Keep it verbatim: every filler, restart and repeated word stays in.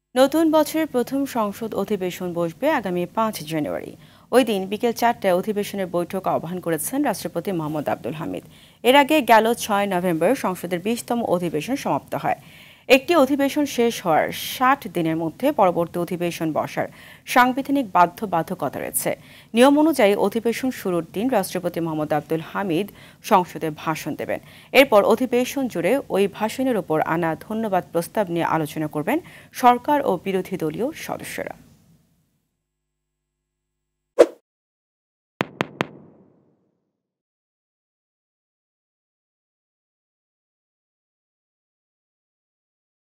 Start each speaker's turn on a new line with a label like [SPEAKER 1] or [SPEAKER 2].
[SPEAKER 1] নতুন বছরের প্রথম সংসদ অধিবেশন বসবে আগামী পাঁচ জানুয়ারি। ওই দিন বিকেল চারটায় অধিবেশনের বৈঠক আহ্বান করেছেন রাষ্ট্রপতি মোহাম্মদ আব্দুল হামিদ। এর আগে গেল ছয় নভেম্বর সংসদের বিশতম অধিবেশন সমাপ্ত হয়। একটি অধিবেশন শেষ হওয়ার ষাট দিনের মধ্যে পরবর্তী অধিবেশন বসার সাংবিধানিক বাধ্যবাধকতা রয়েছে। নিয়ম অনুযায়ী অধিবেশন শুরুর দিন রাষ্ট্রপতি মোহাম্মদ আব্দুল হামিদ সংসদে ভাষণ দেবেন। এরপর অধিবেশন জুড়ে ওই ভাষণের উপর আনা ধন্যবাদ প্রস্তাব নিয়ে আলোচনা করবেন সরকার ও বিরোধী দলীয় সদস্যরা।